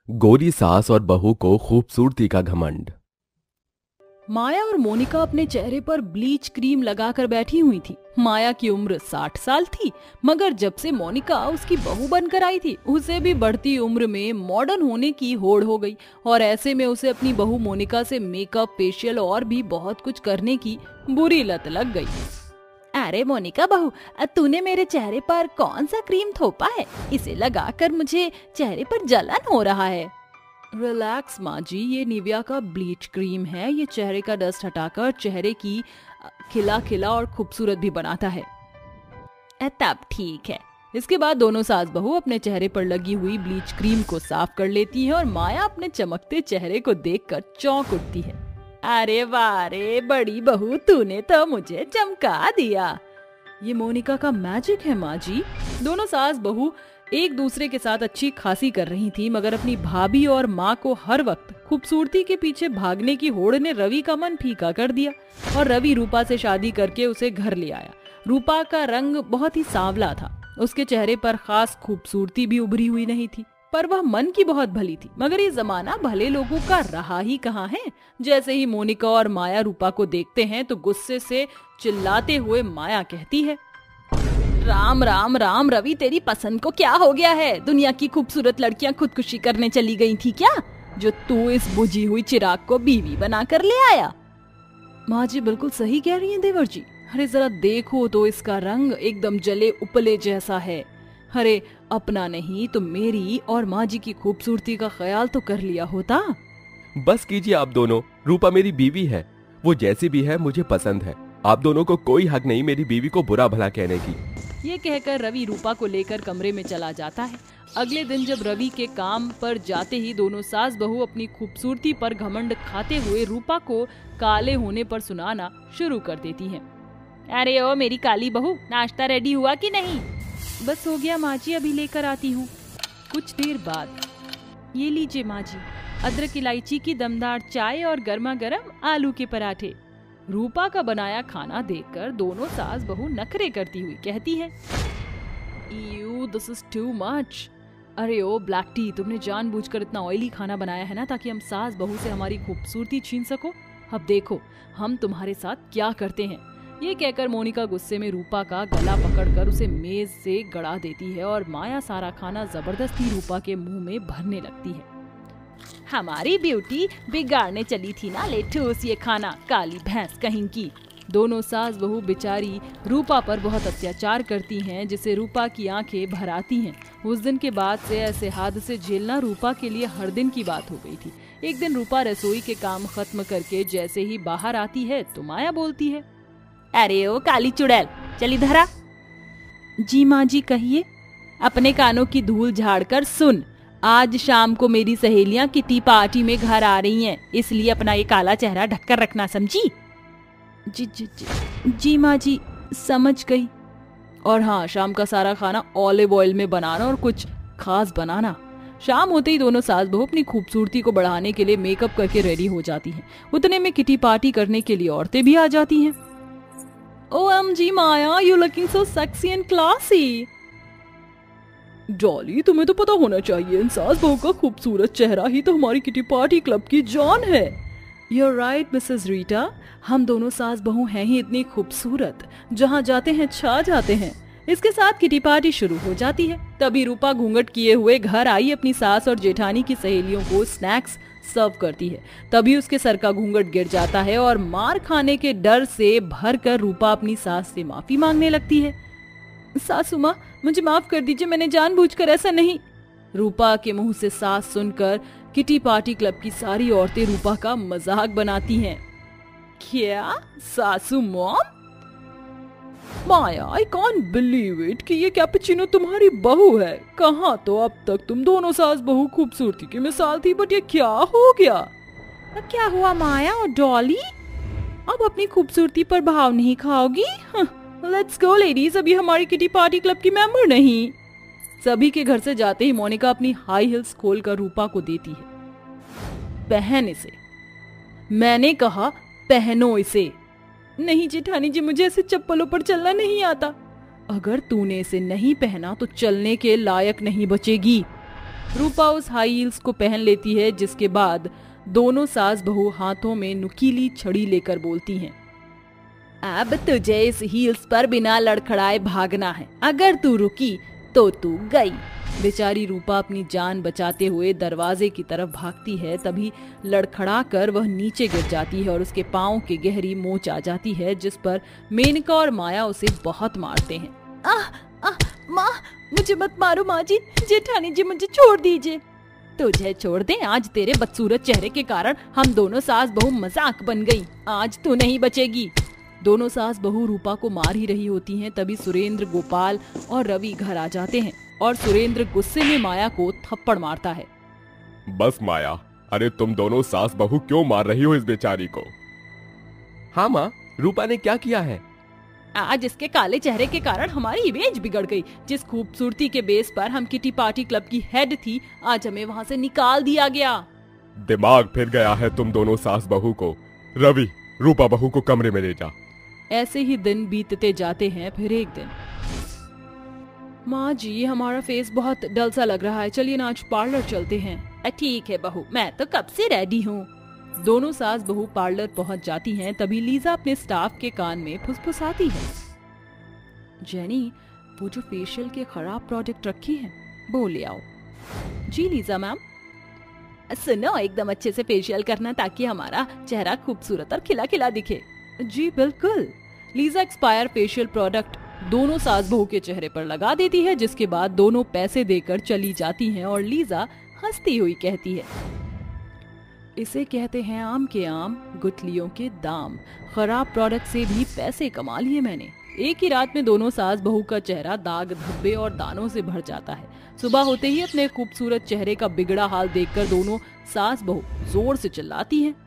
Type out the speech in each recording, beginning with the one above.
गोरी सास और बहू को खूबसूरती का घमंड। माया और मोनिका अपने चेहरे पर ब्लीच क्रीम लगाकर बैठी हुई थी। माया की उम्र 60 साल थी, मगर जब से मोनिका उसकी बहू बनकर आई थी, उसे भी बढ़ती उम्र में मॉडर्न होने की होड़ हो गई और ऐसे में उसे अपनी बहू मोनिका से मेकअप, फेशियल और भी बहुत कुछ करने की बुरी लत लग गई। अरे मोनिका बहू, तूने मेरे चेहरे पर कौन सा क्रीम थोपा है? इसे लगाकर मुझे चेहरे पर जलन हो रहा है। रिलैक्स माँ जी, ये निविया का ब्लीच क्रीम है। ये चेहरे का डस्ट हटाकर चेहरे की खिला खिला और खूबसूरत भी बनाता है। तब ठीक है। इसके बाद दोनों सास बहू अपने चेहरे पर लगी हुई ब्लीच क्रीम को साफ कर लेती है और माया अपने चमकते चेहरे को देखकर चौंक उठती है। अरे वाह रे बड़ी बहू, तूने तो मुझे चमका दिया। ये मोनिका का मैजिक है माँ जी। दोनों सास बहू एक दूसरे के साथ अच्छी खासी कर रही थी, मगर अपनी भाभी और माँ को हर वक्त खूबसूरती के पीछे भागने की होड़ ने रवि का मन फीका कर दिया और रवि रूपा से शादी करके उसे घर ले आया। रूपा का रंग बहुत ही सांवला था, उसके चेहरे पर खास खूबसूरती भी उभरी हुई नहीं थी, पर वह मन की बहुत भली थी। मगर ये जमाना भले लोगों का रहा ही कहाँ है। जैसे ही मोनिका और माया रूपा को देखते हैं तो गुस्से से चिल्लाते हुए माया कहती है, राम राम राम रवि, तेरी पसंद को क्या हो गया है? दुनिया की खूबसूरत लड़कियां खुदकुशी करने चली गई थी क्या, जो तू इस बुझी हुई चिराग को बीवी बनाकर ले आया? माँ जी बिल्कुल सही कह रही हैं देवर जी। अरे जरा देखो तो, इसका रंग एकदम जले उपले जैसा है। अरे अपना नहीं तो मेरी और माँ जी की खूबसूरती का ख्याल तो कर लिया होता। बस कीजिए आप दोनों, रूपा मेरी बीवी है, वो जैसी भी है मुझे पसंद है। आप दोनों को कोई हक नहीं मेरी बीवी को बुरा भला कहने की। ये कहकर रवि रूपा को लेकर कमरे में चला जाता है। अगले दिन जब रवि के काम पर जाते ही दोनों सास बहू अपनी खूबसूरती पर घमंड खाते हुए रूपा को काले होने पर सुनाना शुरू कर देती हैं। अरे ओ मेरी काली बहू, नाश्ता रेडी हुआ कि नहीं? बस हो गया माँ जी, अभी लेकर आती हूँ। कुछ देर बाद, ये लीजिए माँ जी, अदरक इलायची की दमदार चाय और गर्मा गर्म आलू के पराठे। रूपा का बनाया खाना देखकर दोनों सास बहू नखरे करती हुई कहती है, you this is too much. अरे ओ ब्लैक टी, तुमने जानबूझकर इतना ऑयली खाना बनाया है ना, ताकि हम सास बहू से हमारी खूबसूरती छीन सको। अब देखो हम तुम्हारे साथ क्या करते हैं। ये कहकर मोनिका गुस्से में रूपा का गला पकड़कर उसे मेज से गड़ा देती है और माया सारा खाना जबरदस्ती रूपा के मुंह में भरने लगती है। हमारी ब्यूटी बिगाड़ने चली थी ना, ले ठूस ये खाना, काली भैंस कहीं की। दोनों सास बहू बेचारी रूपा पर बहुत अत्याचार करती हैं, जिसे रूपा की आंखें भर आती हैं। उस दिन के बाद से ऐसे हादसे झेलना रूपा के लिए हर दिन की बात हो गई थी। एक दिन रूपा रसोई के काम खत्म करके जैसे ही बाहर आती है तो माया बोलती है, अरे ओ काली चुड़ैल, चली धरा। जी माँ जी कहिए। अपने कानों की धूल झाड़कर सुन, आज शाम को मेरी सहेलियां किटी पार्टी में घर आ रही हैं, इसलिए अपना ये काला चेहरा ढककर रखना, समझी? जी जी जी जी माँ जी, समझ गई। और हाँ, शाम का सारा खाना ऑलिव ऑयल में बनाना और कुछ खास बनाना। शाम होते ही दोनों सास बहू अपनी खूबसूरती को बढ़ाने के लिए मेकअप करके रेडी हो जाती हैं। उतने में किटी पार्टी करने के लिए औरतें भी आ जाती हैं। OMG Maya, you looking so sexy and classy. Dolly, तुम्हें तो पता होना चाहिए, इन सास बहू का खूबसूरत चेहरा ही तो हमारी किटी पार्टी क्लब की जान है। You're right, मिसेस रीटा, हम दोनों सास बहू हैं ही इतनी खूबसूरत, जहाँ जाते हैं छा जाते हैं। इसके साथ किटी पार्टी शुरू हो जाती है। तभी रूपा घूंघट किए हुए घर आई अपनी सास और जेठानी की सहेलियों को स्नैक्स सर्व करती है। तभी उसके सर का घूंघट गिर जाता है और मार खाने के डर से भरकर रूपा अपनी सास से माफी मांगने लगती है। सासू माँ, मुझे माफ कर दीजिए, मैंने जानबूझकर ऐसा नहीं। रूपा के मुंह से सास सुनकर किटी पार्टी क्लब की सारी औरतें रूपा का मजाक बनाती हैं। क्या सासू mom? Maya, I can't believe it कि ये कैपुचिनो तुम्हारी बहू है। कहाँ तो अब तक तुम दोनों सास बहू खूबसूरती की मिसाल थी, बट ये क्या हो गया? क्या हुआ माया और डॉली? अब अपनी खूबसूरती पर भाव नहीं खाओगी? लेट्स गो लेडीज, अभी हमारी किटी पार्टी क्लब की मेंबर नहीं। सभी के घर से जाते ही मोनिका अपनी हाई हील्स खोलकर रूपा को देती है। पहन इसे। मैंने कहा पहनो इसे। नहीं जेठानी जी, मुझे ऐसे चप्पलों पर चलना नहीं आता। अगर तूने इसे नहीं पहना तो चलने के लायक नहीं बचेगी। रूपा उस हाई हील्स को पहन लेती है, जिसके बाद दोनों सास बहू हाथों में नुकीली छड़ी लेकर बोलती हैं, अब तुझे इस हील्स पर बिना लड़खड़ाए भागना है, अगर तू रुकी तो तू गई। बेचारी रूपा अपनी जान बचाते हुए दरवाजे की तरफ भागती है, तभी लड़खड़ा कर वह नीचे गिर जाती है और उसके पांव के गहरी मोच आ जाती है, जिस पर मेनका और माया उसे बहुत मारते हैं। माँ, मुझे मत मारो माँ जी, जेठानी जी मुझे छोड़ दीजिए। तुझे छोड़ दे? आज तेरे बदसूरत चेहरे के कारण हम दोनों सास बहू मजाक बन गई, आज तू नहीं बचेगी। दोनों सास बहू रूपा को मार ही रही होती हैं, तभी सुरेंद्र, गोपाल और रवि घर आ जाते हैं और सुरेंद्र गुस्से में माया को थप्पड़ मारता है। बस माया, अरे तुम दोनों सास बहू क्यों मार रही हो इस बेचारी को? हाँ माँ, रूपा ने क्या किया है? आज इसके काले चेहरे के कारण हमारी इमेज बिगड़ गई। जिस खूबसूरती के बेस पर हम किटी पार्टी क्लब की हेड थी, आज हमें वहाँ से निकाल दिया गया। दिमाग फिर गया है तुम दोनों सास बहू को। रवि, रूपा बहू को कमरे में ले जा। ऐसे ही दिन बीतते जाते हैं। फिर एक दिन, माँ जी हमारा फेस बहुत डल सा लग रहा है, चलिए ना आज पार्लर चलते हैं। ठीक है बहू, मैं तो कब से रेडी हूँ। दोनों सास बहू पार्लर पहुँच जाती हैं, तभी लीजा अपने स्टाफ के कान में फुसफुसाती है, जेनी वो जो फेशियल के खराब प्रोडक्ट रखी हैं वो ले आओ। जी लीजा मैम। सुनो, एकदम अच्छे से फेशियल करना ताकि हमारा चेहरा खूबसूरत और खिला खिला दिखे। जी बिल्कुल। लीजा एक्सपायर फेशियल प्रोडक्ट दोनों सास बहू के चेहरे पर लगा देती है, जिसके बाद दोनों पैसे देकर चली जाती हैं और लीजा हंसती हुई कहती है, इसे कहते हैं आम के आम, गुठलियों के दाम। खराब प्रोडक्ट से भी पैसे कमा लिए मैंने। एक ही रात में दोनों सास बहू का चेहरा दाग, धब्बे और दानों से भर जाता है। सुबह होते ही अपने खूबसूरत चेहरे का बिगड़ा हाल देखकर दोनों सास बहू जोर से चिल्लाती हैं।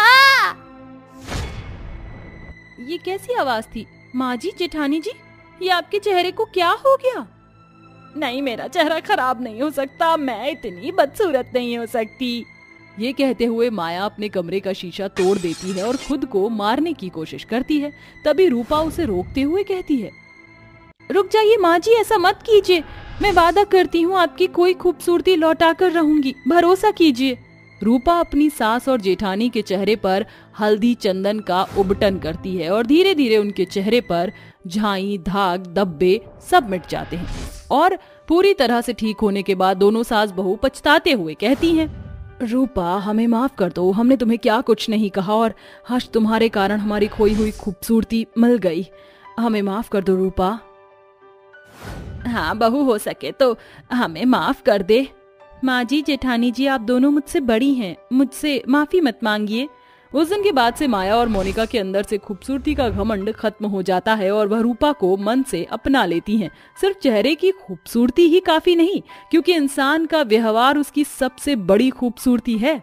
ये कैसी आवाज थी? माँ जी, जेठानी जी, ये आपके चेहरे को क्या हो गया? नहीं, मेरा चेहरा खराब नहीं हो सकता, मैं इतनी बदसूरत नहीं हो सकती। ये कहते हुए माया अपने कमरे का शीशा तोड़ देती है और खुद को मारने की कोशिश करती है। तभी रूपा उसे रोकते हुए कहती है, रुक जाइए माँ जी, ऐसा मत कीजिए, मैं वादा करती हूँ आपकी कोई खूबसूरती लौटा कर रहूंगी, भरोसा कीजिए। रूपा अपनी सास और जेठानी के चेहरे पर हल्दी चंदन का उबटन करती है और धीरे धीरे उनके चेहरे पर झाई, दाग, धब्बे सब मिट जाते हैं और पूरी तरह से ठीक होने के बाद दोनों सास बहू पछताते हुए कहती हैं, रूपा हमें माफ कर दो, हमने तुम्हें क्या कुछ नहीं कहा और आज तुम्हारे कारण हमारी खोई हुई खूबसूरती मिल गई, हमें माफ कर दो रूपा। हाँ बहू, हो सके तो हमें माफ कर दे। माँ जी, जेठानी जी, आप दोनों मुझसे बड़ी हैं, मुझसे माफी मत मांगिए। उस दिन के बाद से माया और मोनिका के अंदर से खूबसूरती का घमंड खत्म हो जाता है और वह रूपा को मन से अपना लेती हैं। सिर्फ चेहरे की खूबसूरती ही काफी नहीं, क्योंकि इंसान का व्यवहार उसकी सबसे बड़ी खूबसूरती है।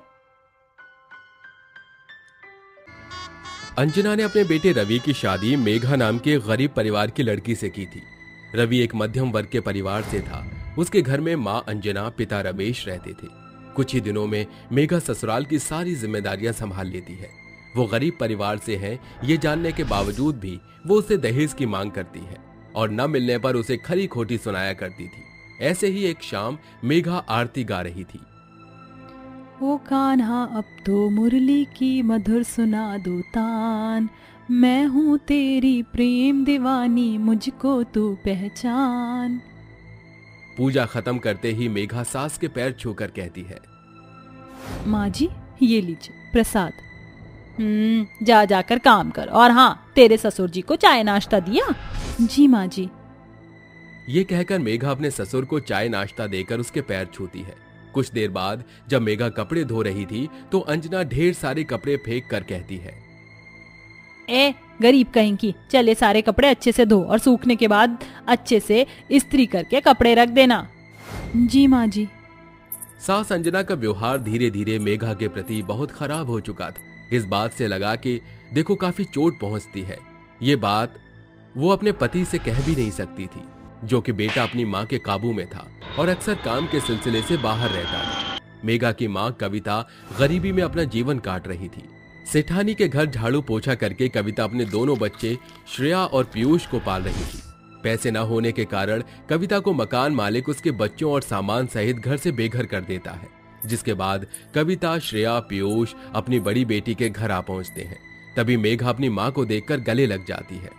अंजना ने अपने बेटे रवि की शादी मेघा नाम के गरीब परिवार की लड़की से की थी। रवि एक मध्यम वर्ग के परिवार से था। उसके घर में माँ अंजना, पिता रमेश रहते थे। कुछ ही दिनों में मेघा ससुराल की सारी जिम्मेदारियां संभाल लेती है। वो गरीब परिवार से है, ये जानने के बावजूद भी वो उससे दहेज की मांग करती है और न मिलने पर उसे खरी खोटी सुनाया करती थी। ऐसे ही एक शाम मेघा आरती गा रही थी। ओ कान्हा अब तो मुरली की मधुर सुना दो तान, मैं हूँ तेरी प्रेम दीवानी, मुझको तू पहचान। पूजा खत्म करते ही मेघा सास के पैर छूकर कहती है, माँ जी ये लीजिए प्रसाद। जा जाकर काम कर, और हाँ, तेरे ससुर जी को चाय नाश्ता दिया? जी माँ जी। ये कहकर मेघा अपने ससुर को चाय नाश्ता देकर उसके पैर छूती है। कुछ देर बाद जब मेघा कपड़े धो रही थी तो अंजना ढेर सारे कपड़े फेंक कर कहती है, ए गरीब कहीं की, चले सारे कपड़े अच्छे से धो और सूखने के बाद अच्छे से इस्त्री करके कपड़े रख देना। जी माँ जी। सास अंजना का व्यवहार धीरे धीरे मेघा के प्रति बहुत खराब हो चुका था। इस बात से लगा कि देखो काफी चोट पहुंचती है। ये बात वो अपने पति से कह भी नहीं सकती थी, जो कि बेटा अपनी माँ के काबू में था और अक्सर काम के सिलसिले से बाहर रहता था। मेघा की माँ कविता गरीबी में अपना जीवन काट रही थी। सेठानी के घर झाड़ू पोछा करके कविता अपने दोनों बच्चे श्रेया और पीयूष को पाल रही थी। पैसे न होने के कारण कविता को मकान मालिक उसके बच्चों और सामान सहित घर से बेघर कर देता है, जिसके बाद कविता, श्रेया, पीयूष अपनी बड़ी बेटी के घर आ पहुंचते हैं। तभी मेघा अपनी माँ को देखकर गले लग जाती है।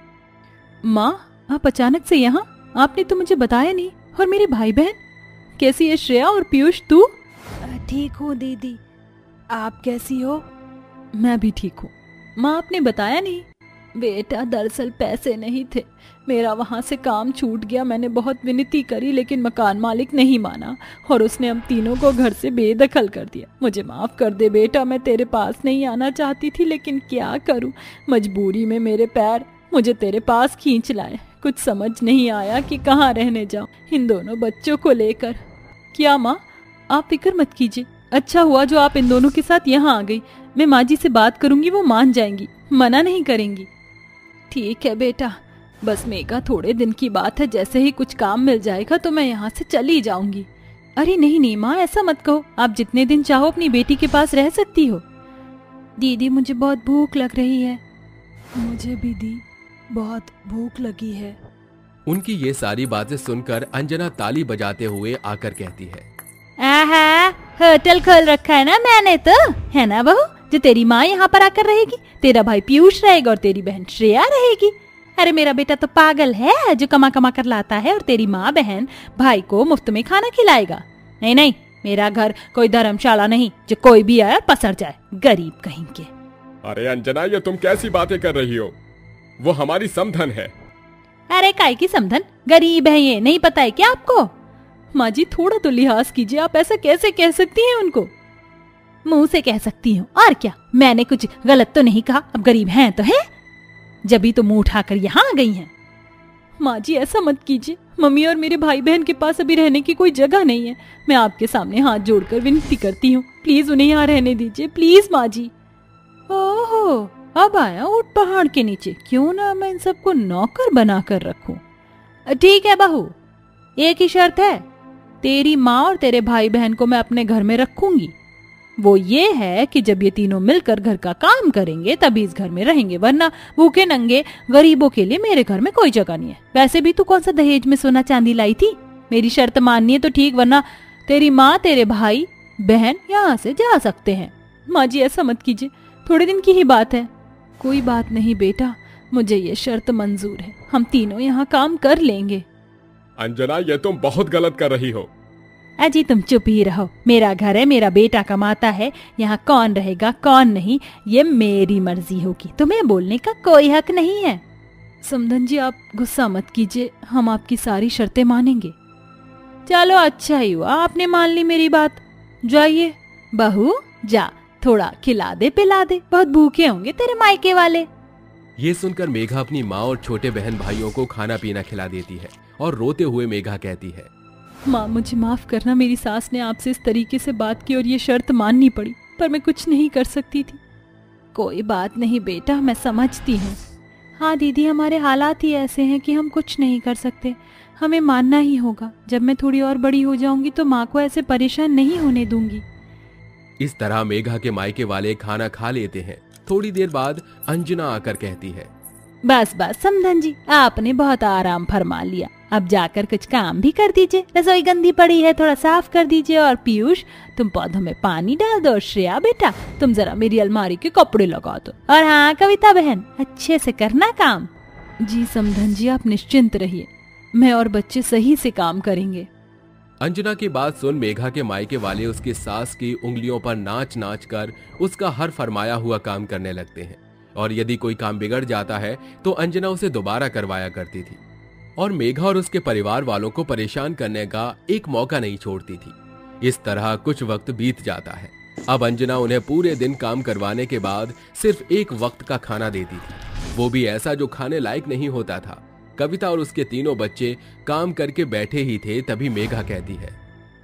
माँ, आप अचानक से यहाँ? आपने तो मुझे बताया नहीं। और मेरे भाई बहन कैसी है? श्रेया और पीयूष, तू? ठीक हूँ दीदी, आप कैसी हो? मैं भी ठीक हूँ। माँ, आपने बताया नहीं? बेटा, दरअसल पैसे नहीं थे, मेरा वहाँ से काम छूट गया। मैंने बहुत विनती करी लेकिन मकान मालिक नहीं माना और उसने हम तीनों को घर से बेदखल कर दिया। मुझे माफ कर दे बेटा, मैं तेरे पास नहीं आना चाहती थी लेकिन क्या करूँ, मजबूरी में मेरे पैर मुझे तेरे पास खींच लाए। कुछ समझ नहीं आया कि कहाँ रहने जाऊँ इन दोनों बच्चों को लेकर। क्या माँ, आप फिक्र मत कीजिए, अच्छा हुआ जो आप इन दोनों के साथ यहाँ आ गई। मैं माँ जी से बात करूंगी, वो मान जाएंगी, मना नहीं करेंगी। ठीक है बेटा, बस मेघा थोड़े दिन की बात है, जैसे ही कुछ काम मिल जाएगा तो मैं यहाँ से चली जाऊंगी। अरे नहीं नहीं माँ, ऐसा मत कहो, आप जितने दिन चाहो अपनी बेटी के पास रह सकती हो। दीदी, मुझे बहुत भूख लग रही है। मुझे भी दी, बहुत भूख लगी है। उनकी ये सारी बातें सुनकर अंजना ताली बजाते हुए आकर कहती है, आहा, होटल खोल रखा है ना मैंने तो, है ना बहू, जो तेरी माँ यहाँ पर आकर रहेगी, तेरा भाई पीयूष रहेगा और तेरी बहन श्रेया रहेगी। अरे मेरा बेटा तो पागल है जो कमा कमा कर लाता है और तेरी माँ बहन भाई को मुफ्त में खाना खिलाएगा। नहीं नहीं, मेरा घर कोई धर्मशाला नहीं जो कोई भी आया पसर जाए, गरीब कहीं के। अरे अंजना, ये तुम कैसी बातें कर रही हो? वो हमारी समधन है। अरे काय की समधन, गरीब है ये, नहीं पता है क्या आपको? माँ जी, थोड़ा तो लिहाज कीजिए, आप ऐसा कैसे कह सकती हैं उनको? मुंह से कह सकती हूँ, और क्या, मैंने कुछ गलत तो नहीं कहा। अब गरीब हैं तो है, जभी तो मुंह उठाकर यहाँ आ गई हैं। माँ जी, ऐसा मत कीजिए, मम्मी और मेरे भाई बहन के पास अभी रहने की कोई जगह नहीं है। मैं आपके सामने हाथ जोड़कर विनती करती हूँ, प्लीज उन्हें यहाँ रहने दीजिए, प्लीज माँ जी। ओहो, अब आया ऊंट पहाड़ के नीचे, क्यों ना मैं इन सबको नौकर बनाकर रखूं। ठीक है बहू, एक ही शर्त है, तेरी माँ और तेरे भाई बहन को मैं अपने घर में रखूंगी। वो ये है कि जब ये तीनों मिलकर घर का काम करेंगे तभी इस घर में रहेंगे, वरना भूखे नंगे गरीबों के लिए मेरे घर में कोई जगह नहीं है। वैसे भी तू कौन सा दहेज में सोना चांदी लाई थी? मेरी शर्त माननी है तो ठीक, वरना तेरी माँ तेरे भाई बहन यहाँ से जा सकते हैं। माँ जी, ऐसा मत कीजिए, थोड़े दिन की ही बात है। कोई बात नहीं बेटा, मुझे ये शर्त मंजूर है, हम तीनों यहाँ काम कर लेंगे। अंजना, ये तुम बहुत गलत कर रही हो। अजी तुम चुप ही रहो, मेरा घर है, मेरा बेटा कमाता है, यहाँ कौन रहेगा कौन नहीं ये मेरी मर्जी होगी, तुम्हें बोलने का कोई हक नहीं है। समधन जी, आप गुस्सा मत कीजिए, हम आपकी सारी शर्तें मानेंगे। चलो अच्छा ही हुआ आपने मान ली मेरी बात। जाइए बहू, जा थोड़ा खिला दे पिला दे, बहुत भूखे होंगे तेरे मायके वाले। ये सुनकर मेघा अपनी माँ और छोटे बहन भाइयों को खाना पीना खिला देती है और रोते हुए मेघा कहती है, माँ मुझे माफ करना, मेरी सास ने आपसे इस तरीके से बात की और ये शर्त माननी पड़ी, पर मैं कुछ नहीं कर सकती थी। कोई बात नहीं बेटा, मैं समझती हूँ। हाँ दीदी, हमारे हालात ही ऐसे हैं कि हम कुछ नहीं कर सकते, हमें मानना ही होगा। जब मैं थोड़ी और बड़ी हो जाऊंगी तो माँ को ऐसे परेशान नहीं होने दूंगी। इस तरह मेघा के मायके वाले खाना खा लेते हैं। थोड़ी देर बाद अंजना आकर कहती है, बस बस समधन जी, आपने बहुत आराम फरमा लिया, अब जाकर कुछ काम भी कर दीजिए। रसोई गंदी पड़ी है, थोड़ा साफ कर दीजिए। और पीयूष, तुम पौधों में पानी डाल दो। और श्रेया बेटा, तुम जरा मेरी अलमारी के कपड़े लगा दो। और हाँ कविता बहन, अच्छे से करना काम। जी समधन जी, आप निश्चिंत रहिए, मैं और बच्चे सही से काम करेंगे। अंजना की बात सुन मेघा के मायके वाले उसकी सास की उंगलियों पर नाच नाच कर उसका हर फरमाया हुआ काम करने लगते हैं, और यदि कोई काम बिगड़ जाता है तो अंजना उसे दोबारा करवाया करती थी, और मेघा और उसके परिवार वालों को परेशान करने का एक मौका नहीं छोड़ती थी। इस तरह कुछ वक्त बीत जाता है। अब अंजना उन्हें पूरे दिन काम करवाने के बाद सिर्फ एक वक्त का खाना देती थी, वो भी ऐसा जो खाने लायक नहीं होता था। कविता और उसके तीनों बच्चे काम करके बैठे ही थे, तभी मेघा कहती है,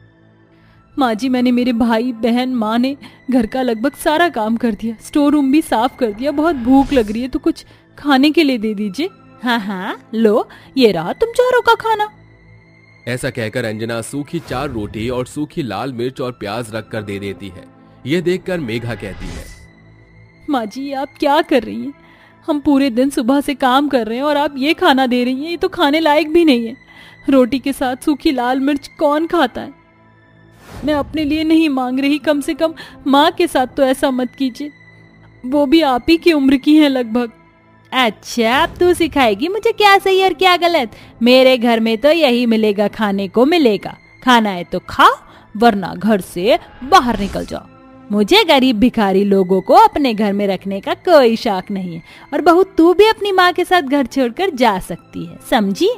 माँ जी, मैंने मेरे भाई बहन माँ ने घर का लगभग सारा काम कर दिया, स्टोर रूम भी साफ कर दिया, बहुत भूख लग रही है तो कुछ खाने के लिए दे दीजिए। हाँ हाँ लो, ये रहा तुम चारों का खाना। ऐसा कहकर अंजना सूखी 4 रोटी और सूखी लाल मिर्च और प्याज रख कर दे देती है। यह देखकर मेघा कहती है, माँ जी, आप क्या कर रही हैं? हम पूरे दिन सुबह से काम कर रहे हैं और आप ये खाना दे रही हैं, ये तो खाने लायक भी नहीं है। रोटी के साथ सूखी लाल मिर्च कौन खाता है? मैं अपने लिए नहीं मांग रही, कम से कम माँ के साथ तो ऐसा मत कीजिए, वो भी आप ही की उम्र की हैं लगभग। अच्छा, अब तू सिखाएगी मुझे क्या सही और क्या गलत? मेरे घर में तो यही मिलेगा, खाने को मिलेगा। खाना है तो खाओ, वरना घर से बाहर निकल जाओ। मुझे गरीब भिखारी लोगों को अपने घर में रखने का कोई शौक नहीं है। और बहू, तू भी अपनी माँ के साथ घर छोड़कर जा सकती है, समझी?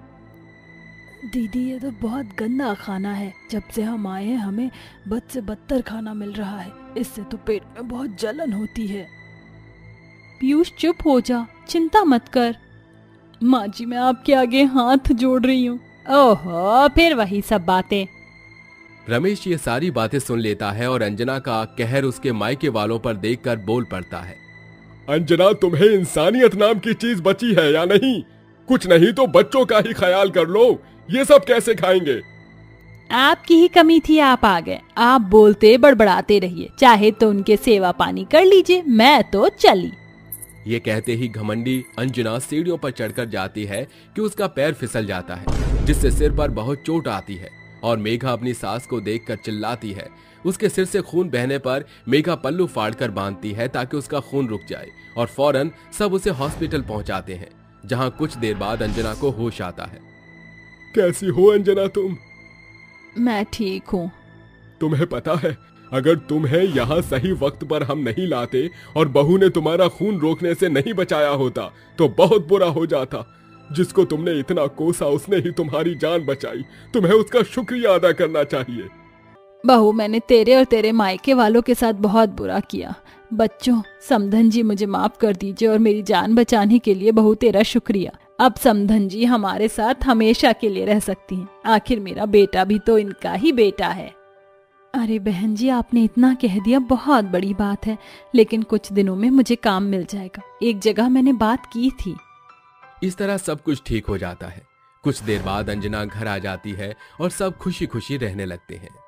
दीदी, ये तो बहुत गंदा खाना है। जब से हम आए हैं हमें बद से बदतर खाना मिल रहा है। इससे तो पेट में बहुत जलन होती है। पीयूष, चुप हो जा, चिंता मत कर। माँ जी, मैं आपके आगे हाथ जोड़ रही हूँ। ओहो, फिर वही सब बातें। रमेश ये सारी बातें सुन लेता है और अंजना का कहर उसके मायके वालों पर देखकर बोल पड़ता है। अंजना, तुम्हें इंसानियत नाम की चीज बची है या नहीं? कुछ नहीं तो बच्चों का ही ख्याल कर लो। ये सब कैसे खाएंगे? आपकी ही कमी थी, आप आ गए। आप बोलते बड़बड़ाते रहिए, चाहे तो उनके सेवा पानी कर लीजिए, मैं तो चली। ये कहते ही घमंडी अंजना सीढ़ियों पर चढ़कर जाती है कि उसका पैर फिसल जाता है, जिससे सिर पर बहुत चोट आती है और मेघा अपनी सास को देखकर चिल्लाती है। उसके सिर से खून बहने पर मेघा पल्लू फाड़कर बांधती है ताकि उसका खून रुक जाए और फौरन सब उसे हॉस्पिटल पहुंचाते हैं, जहां कुछ देर बाद अंजना को होश आता है। कैसी हो अंजना तुम? मैं ठीक हूँ। तुम्हें पता है, अगर तुम्हें यहाँ सही वक्त पर हम नहीं लाते और बहू ने तुम्हारा खून रोकने से नहीं बचाया होता तो बहुत बुरा हो जाता। जिसको तुमने इतना कोसा उसने ही तुम्हारी जान बचाई। तुम्हें उसका शुक्रिया अदा करना चाहिए। बहू, मैंने तेरे और तेरे मायके वालों के साथ बहुत बुरा किया। बच्चों, समधन जी मुझे माफ कर दीजिए और मेरी जान बचाने के लिए बहू तेरा शुक्रिया। अब समधन जी हमारे साथ हमेशा के लिए रह सकती हैं। आखिर मेरा बेटा भी तो इनका ही बेटा है। अरे बहन जी, आपने इतना कह दिया, बहुत बड़ी बात है। लेकिन कुछ दिनों में मुझे काम मिल जाएगा। एक जगह मैंने बात की थी। इस तरह सब कुछ ठीक हो जाता है। कुछ देर बाद अंजना घर आ जाती है और सब खुशी खुशी रहने लगते हैं।